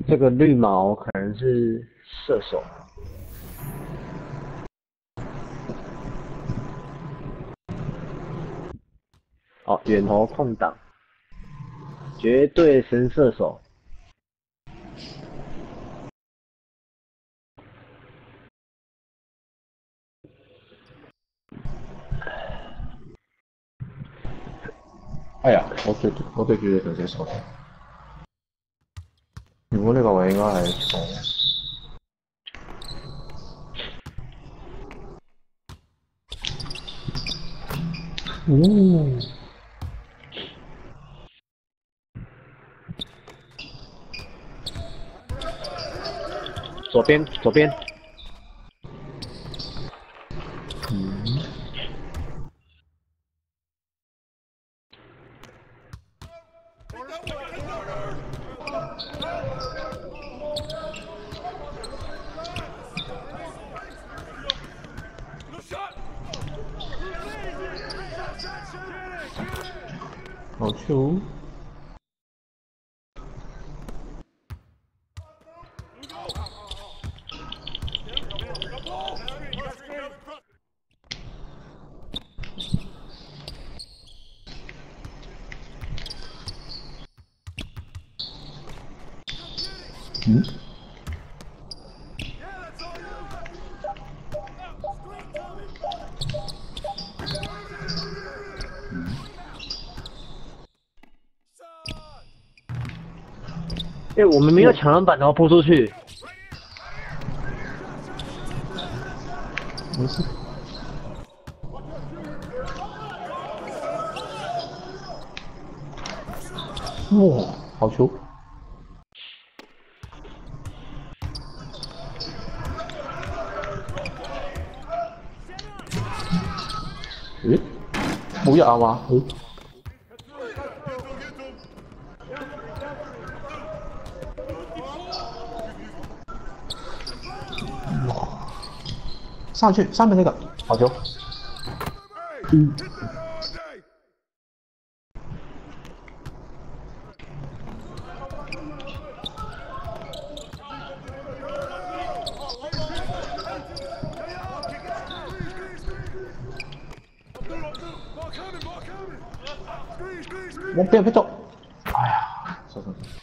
这个绿毛可能是射手。哦，远投空档，绝对神射手。 哎呀，我對住你條隻手。如果呢個位應該係送。哦， 左边，左边。 好球！嗯？ 哎、我们没有抢篮板，然后扑出去。 没事。哇，好球！咦？冇入啊嘛？哇！上去，上面那个好球！嗯。我被人捉！哎呀，算算算。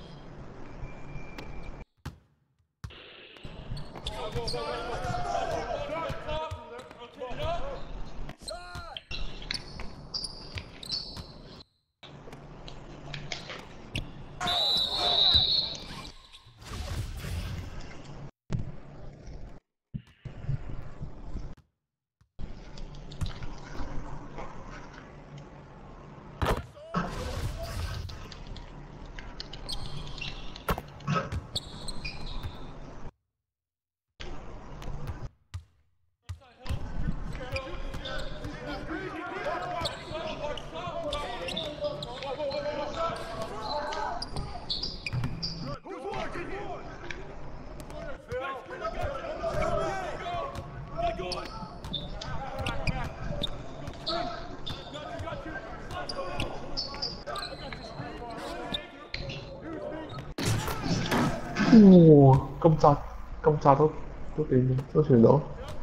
哇！咁扎都掂，都傳到。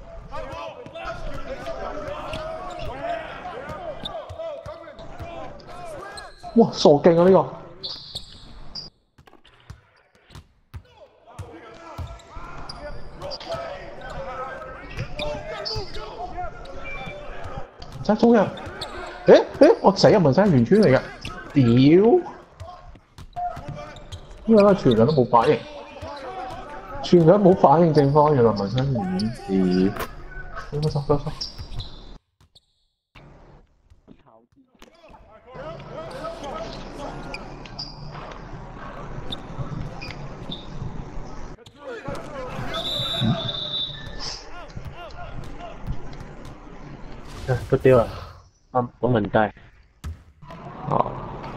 哇！傻勁啊呢個！真係中人！我死啊！文山圓圈嚟嘅，屌！因為咧傳人都冇反應，傳人冇反應正方，原來文山圓圈，屌！收。 不丢了，我稳带。 啊！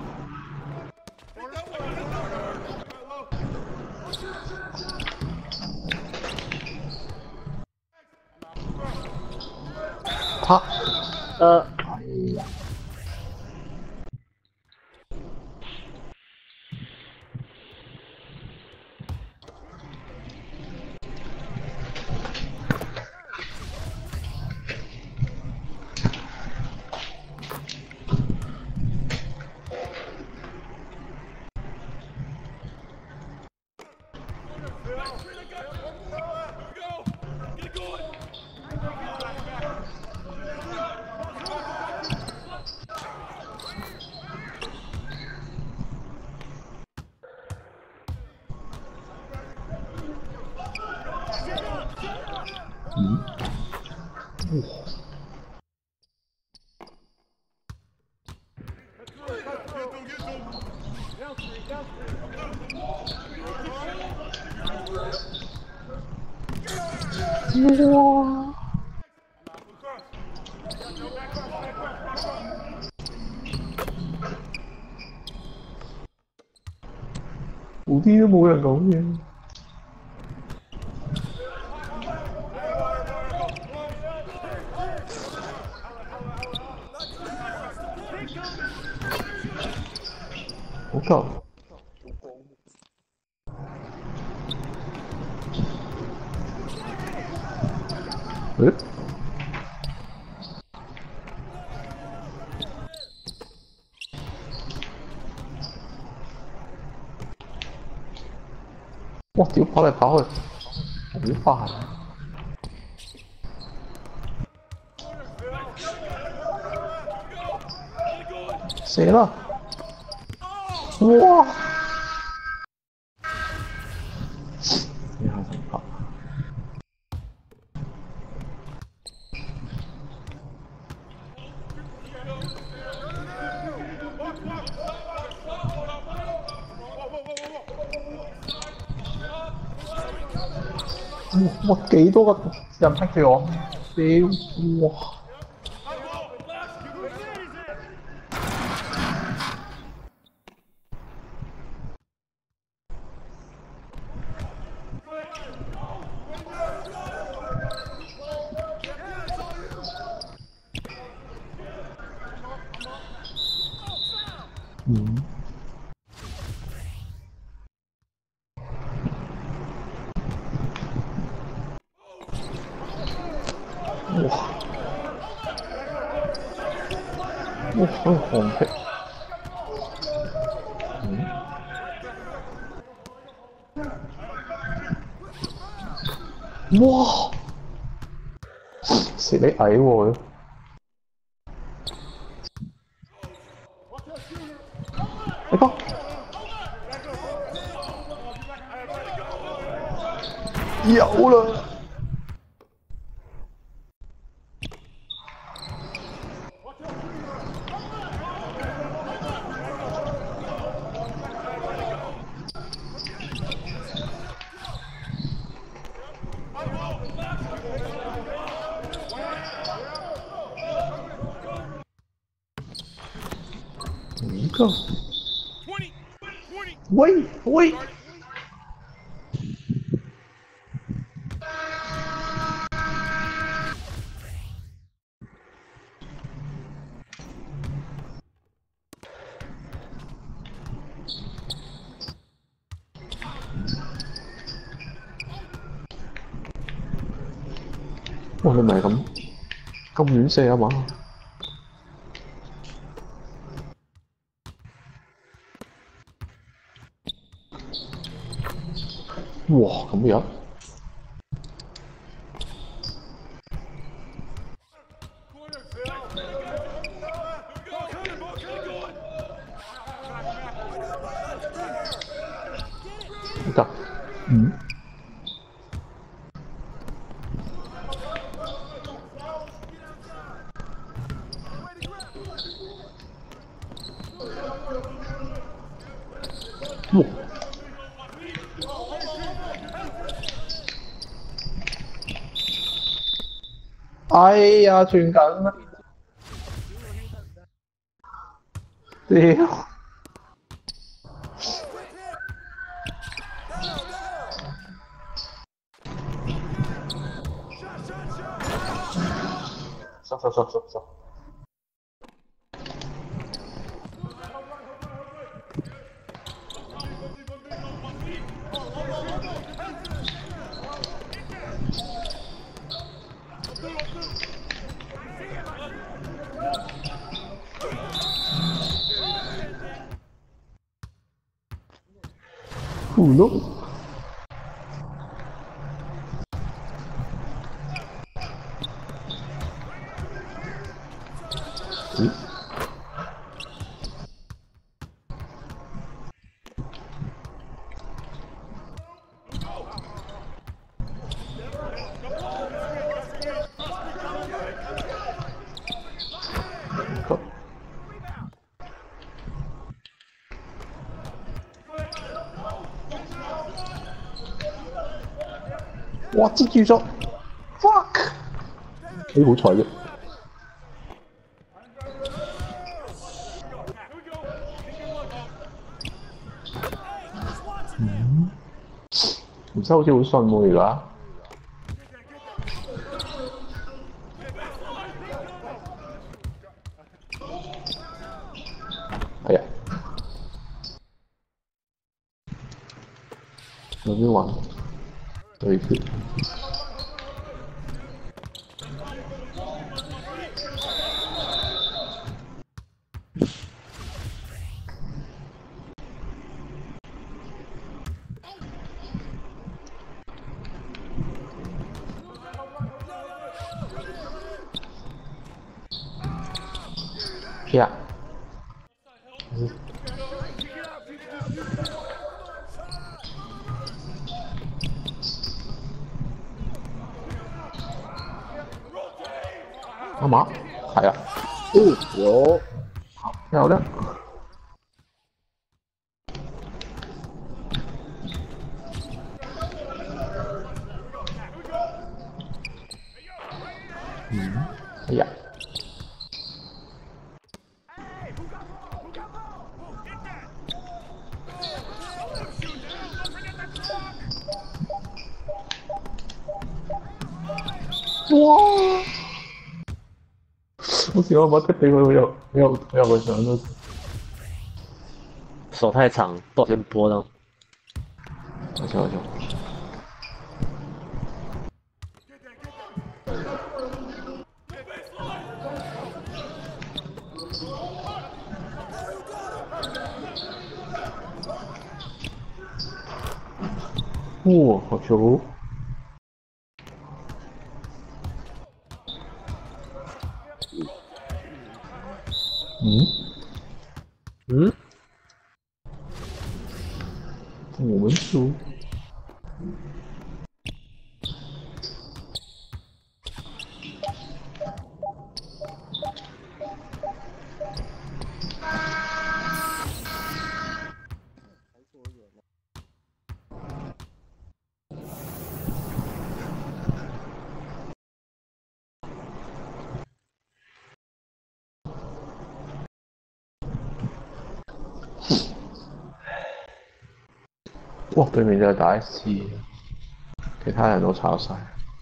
他，哎呀！ 嗯。哇！嗰啲都冇人講嘢。好夠。誒？哇！屌，跑嚟跑去，好快啊！射啦！哇！呢下真拍。哇！幾多個人逼住我？屌！哇！嗯。哇！哇！好似黃皮。嗯。哇！蝕你矮喎！你講有啦！一個。喂喂！哇！你唔係咁遠射啊嘛？哇！咁樣？得。嗯。哇！哎呀，傳緊啦！屌！收。Uno. Sí. 哇！接住咗 ，fuck！ 你好彩啫。唔知好似好順喎而家。哎呀，有啲玩對決。呀！干嘛？係啊， 有漂亮。哎呀！哇！好似我把佢俾佢有個上都。 手太长，不小心拨到。 好笑好笑。哇，好球！ 嗯， 我们输。哇！對面就係打 SC， 其他人都炒晒。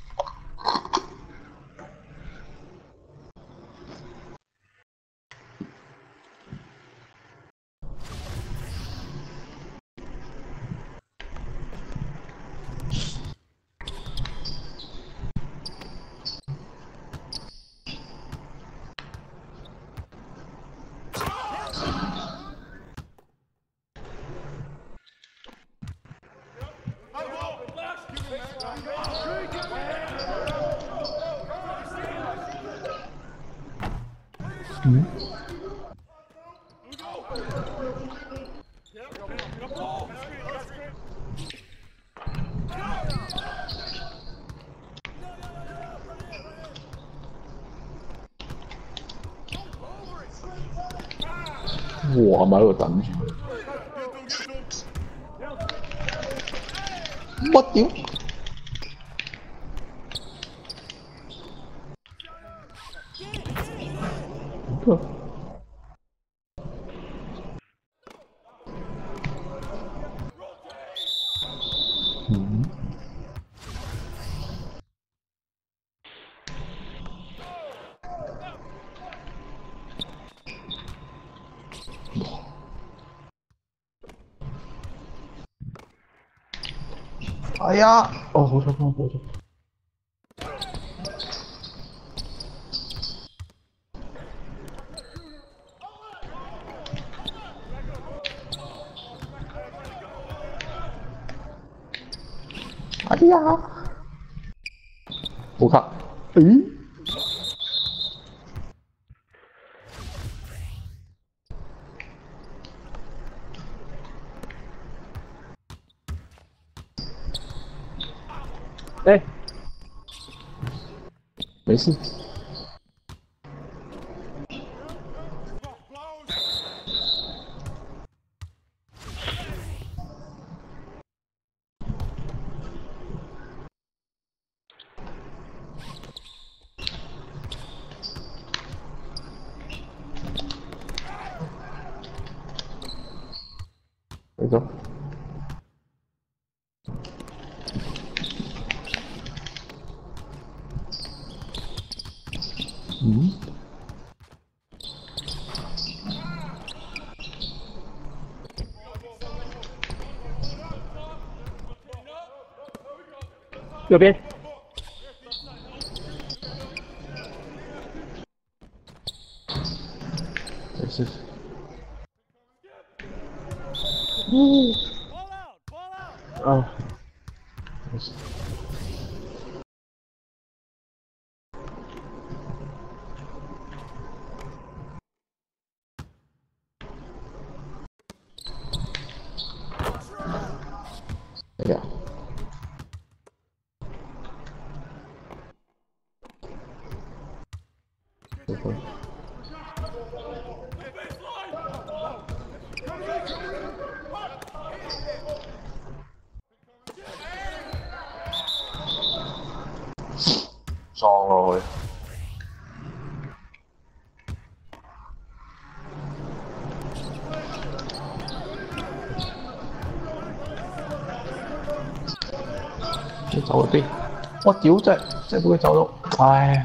哇！咪喺度等住佢。乜屌？哎呀！哦，好彩幫我播咗。哎呀！好卡。咦？ 哎， 沒事。 咗。嗯？ 右边。 没事。 啊， 没事。哎呀！撞落去。你走去邊？我屌真係俾佢走到，唉！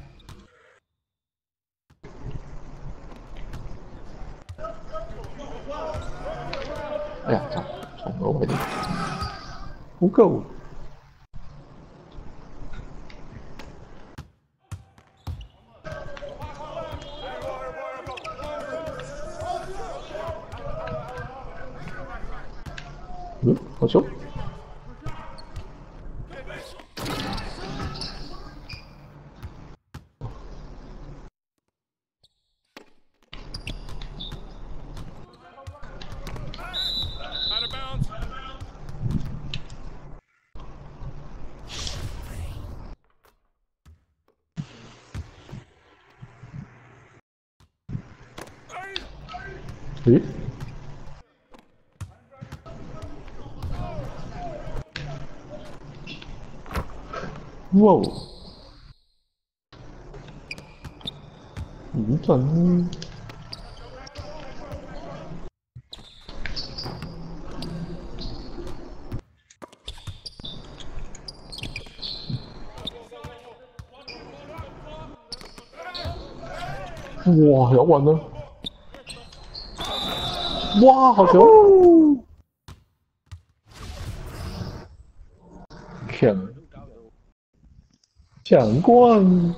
哎呀，撞到佢哋，好高！嗯，好球！咦？哇！唔準。哇！有運啊！哇！好球！搶冠！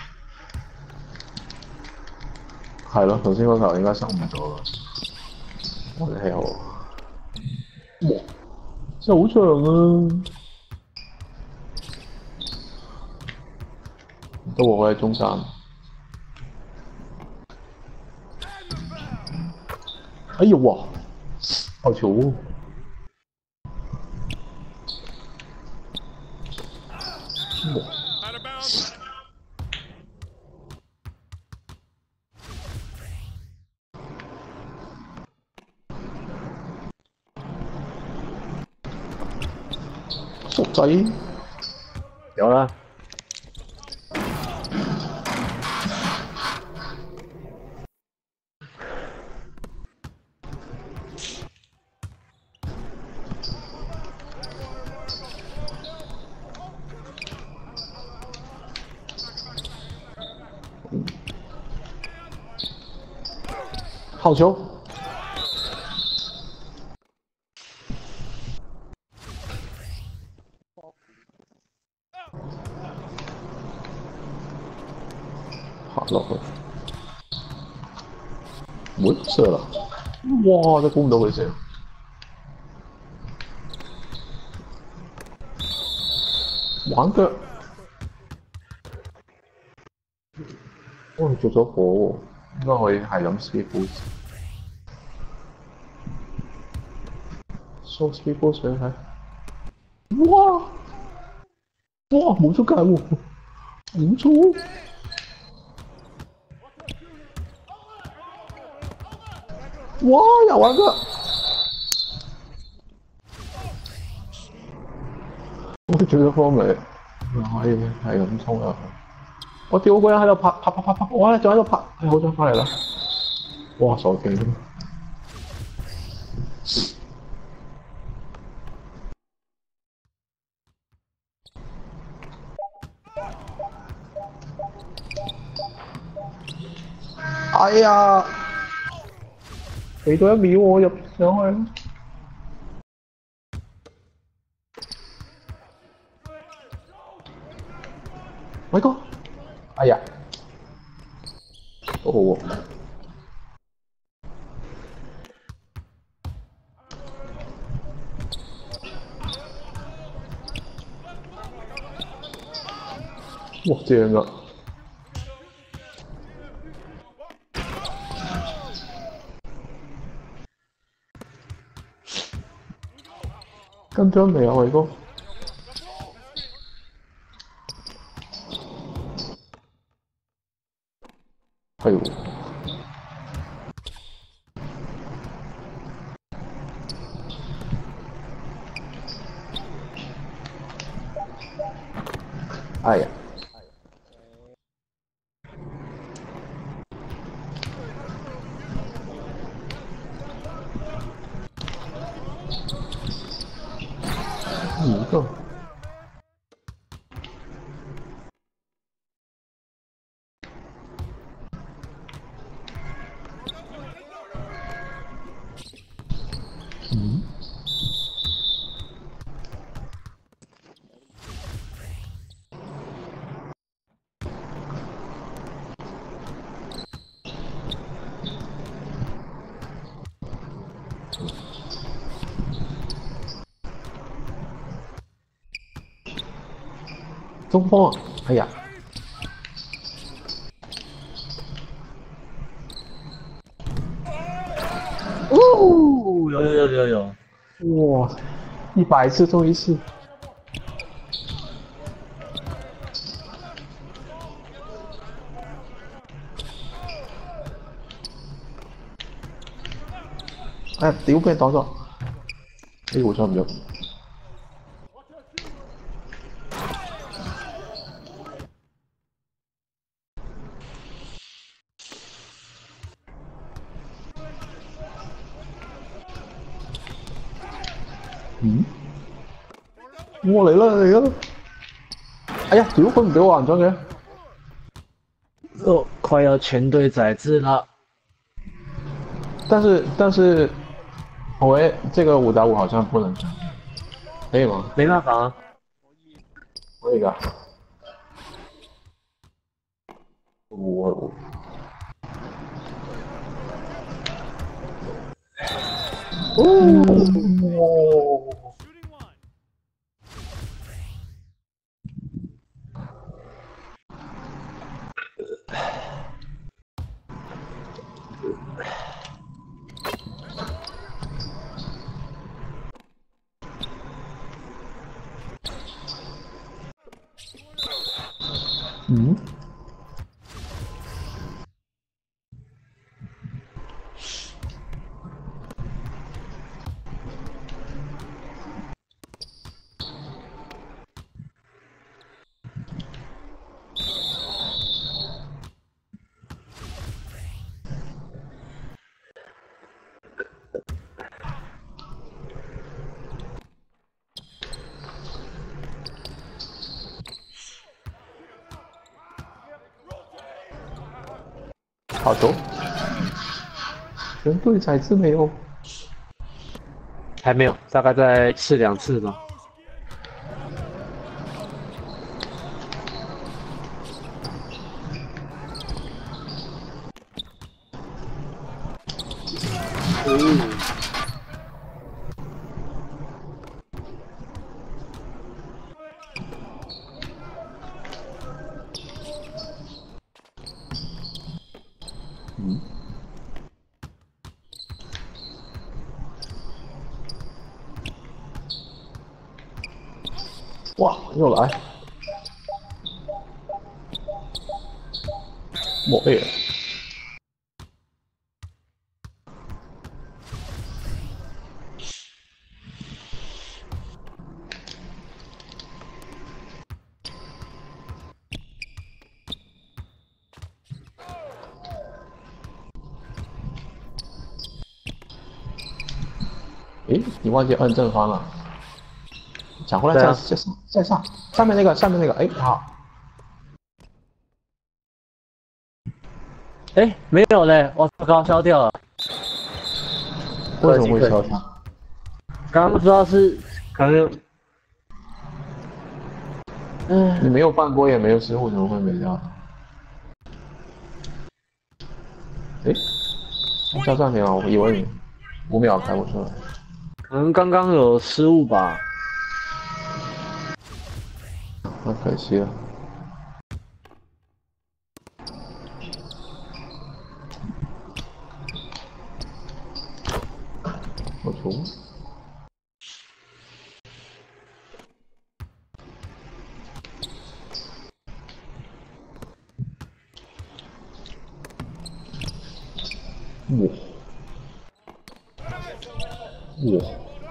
係咯，頭先嗰球應該收唔咗啦。我哋係好。哇！真係好長啊！都我喺中間。哎呀哇！好球！傻仔， 有啦。 好球！行落去，喂，射啦！哇，都估唔到佢射。玩腳，哇！着咗火喎，應該可以係咁 speed boost。show speed boost 俾你睇。哇！哇！冇出界喎，好粗！哇！又玩腳，我轉咗方嚟，可以係咁衝入去。我屌個人喺度拍，我咧仲喺度拍，好想翻嚟啦！哇！傻機！ 哎呀，你都一秒我入上去。偉哥，哎呀，好好喎。哇，正啊！跟張未啊，偉哥？係喎。哎呀，五個。嗯。中鋒啊！哎呀， 哦，有， 哇，100次中1次。哎呀，屌俾人擋咗，呢個差唔多。嗯？我嚟啦嚟啦！哎呀，屌佢唔俾我還咗嘅。 哦，快要全队宰制了。 但是，喂，这个5打5好像不能上，可以吗？ 没办法啊。 可以噶。我哦，嗯？好球！全队宰制没有？ 还没有，大概再试2次吧。哦， 嗯？哇，又来！抹背了。诶，你忘记摁正方了，抢回来再对啊， 再上再上，上面那个，哎好， 哎，没有嘞，我高消掉了。 为什么会消掉？ 刚刚不知道是可能， 你没有犯规也没有失误，怎么会没掉？诶，叫暂停了，我以为你5秒开不出来。 可能刚刚有失误吧。 那可惜了。我出。哇！哇！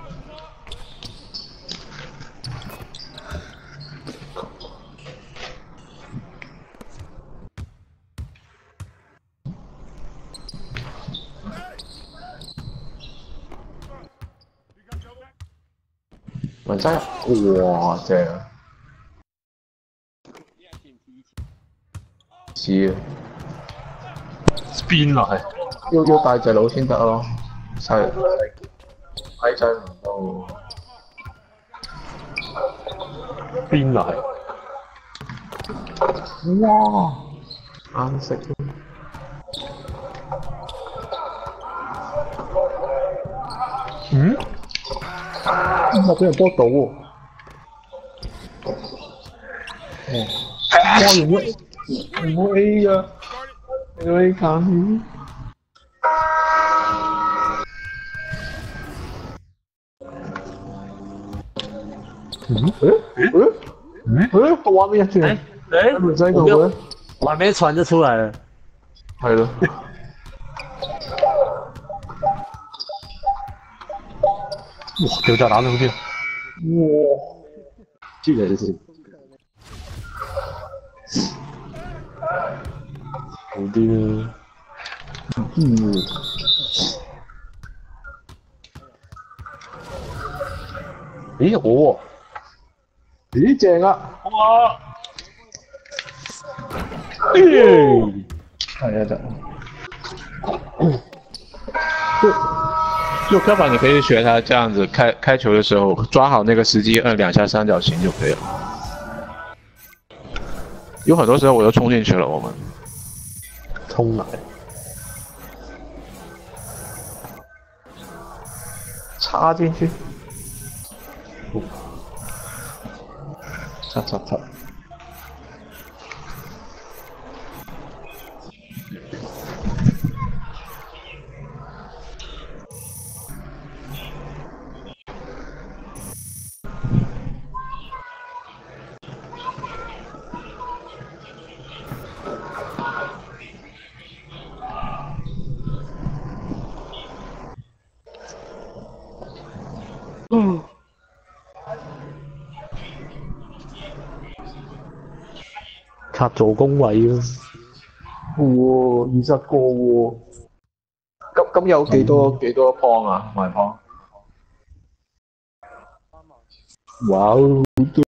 晚上，哇正，是 spin 落去， 要大隻佬先得咯，細閪仔唔到。 spin 落去。 哇！啱食。 嗯？ 我俾人波到喎！哇！用咗 A 啊！用 A 砍。畫面一轉， 哎， 唔使我没有佢， 我还没传就出来了。 係咯。 哇！掉炸彈喺邊？ 哇！ 巨人是， 好啲啦。咦我咦正啊！ 喎，哇！ 係啊， 就刻板，你可以学他这样子开球的时候，抓好那个时机，摁2下三角形就可以了。有很多时候我都冲进去了，我们冲来， 插進去。插。 插助攻位咯。 喎，20個喎。咁有幾多磅啊？賣磅？ 哇哦！